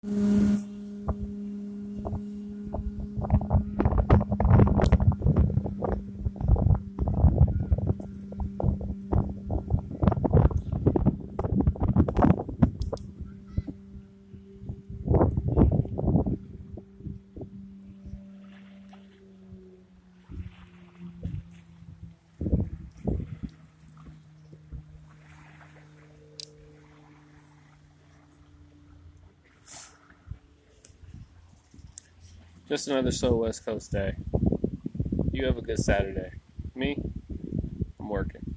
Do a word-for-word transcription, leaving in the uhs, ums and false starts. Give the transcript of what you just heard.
Just another slow West Coast day. You have a good Saturday. Me, I'm working.